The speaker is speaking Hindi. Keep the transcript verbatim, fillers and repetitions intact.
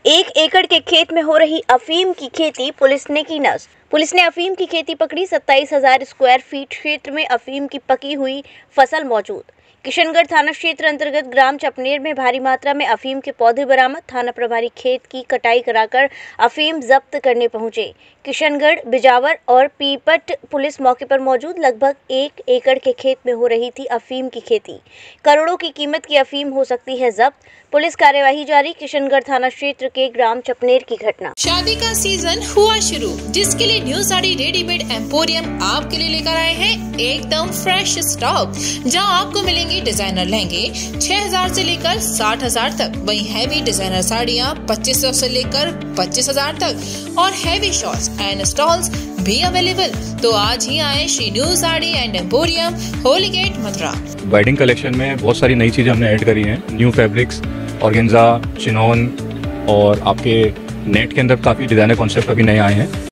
एक एकड़ के खेत में हो रही अफीम की खेती, पुलिस ने की नष्ट। पुलिस ने अफीम की खेती पकड़ी। सत्ताईस हजार स्क्वायर फीट क्षेत्र में अफीम की पकी हुई फसल मौजूद। किशनगढ़ थाना क्षेत्र अंतर्गत ग्राम चपनेर में भारी मात्रा में अफीम के पौधे बरामद। थाना प्रभारी खेत की कटाई कराकर अफीम जब्त करने पहुंचे। किशनगढ़, बिजावर और पीपट पुलिस मौके पर मौजूद। लगभग एक एकड़ के खेत में हो रही थी अफीम की खेती। करोड़ों की कीमत की अफीम हो सकती है जब्त। पुलिस कार्यवाही जारी। किशनगढ़ थाना क्षेत्र के ग्राम चपनेर की घटना। शादी का सीजन हुआ शुरू, जिसके लिए न्यू साड़ी रेडीमेड एम्पोरियम आपके लिए लेकर आए हैं एकदम फ्रेश स्टॉक, जहां आपको मिलेंगे डिजाइनर लहंगे छह हजार से लेकर साठ हजार तक, वहीं हैवी डिजाइनर साड़ियाँ पच्चीस सौ से लेकर पच्चीस हजार तक और हैवी शॉर्ट्स एंड स्टॉल्स भी अवेलेबल। तो आज ही आए Shri new sari and emporium, Holi gate, Mathura. Wedding collection में बहुत सारी नई चीजें हमने ऐड करी हैं। न्यू फैब्रिक्स, ऑर्गेन्जा, चिनॉन और आपके नेट के अंदर काफी डिजाइनर कॉन्सेप्ट अभी नए आए हैं।